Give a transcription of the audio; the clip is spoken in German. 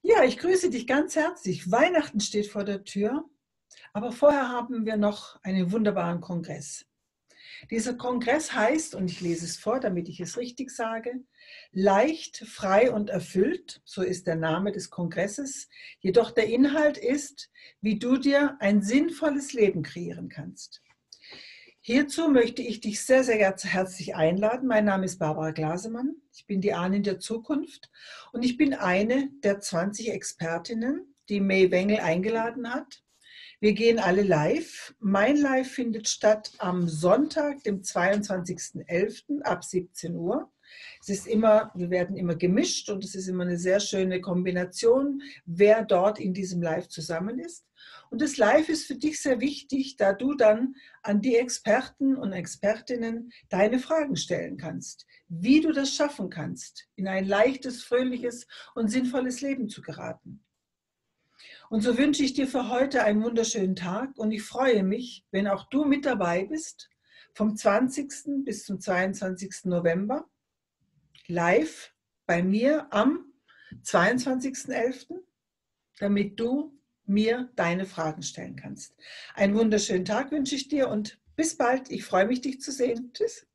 Ja, ich grüße dich ganz herzlich. Weihnachten steht vor der Tür, aber vorher haben wir noch einen wunderbaren Kongress. Dieser Kongress heißt, und ich lese es vor, damit ich es richtig sage, leicht, frei und erfüllt, so ist der Name des Kongresses. Jedoch der Inhalt ist, wie du dir ein sinnvolles Leben kreieren kannst. Hierzu möchte ich dich sehr, sehr herzlich einladen. Mein Name ist Barbara Glasemann. Ich bin die Ahnen der Zukunft und ich bin eine der 20 Expertinnen, die May Wengel eingeladen hat. Wir gehen alle live. Mein Live findet statt am Sonntag, dem 22.11. ab 17 Uhr. Wir werden immer gemischt und es ist immer eine sehr schöne Kombination, wer dort in diesem Live zusammen ist. Und das Live ist für dich sehr wichtig, da du dann an die Experten und Expertinnen deine Fragen stellen kannst, wie du das schaffen kannst, in ein leichtes, fröhliches und sinnvolles Leben zu geraten. Und so wünsche ich dir für heute einen wunderschönen Tag und ich freue mich, wenn auch du mit dabei bist, vom 20. bis zum 22. November, live bei mir am 22.11., damit du mir deine Fragen stellen kannst. Einen wunderschönen Tag wünsche ich dir und bis bald. Ich freue mich, dich zu sehen. Tschüss.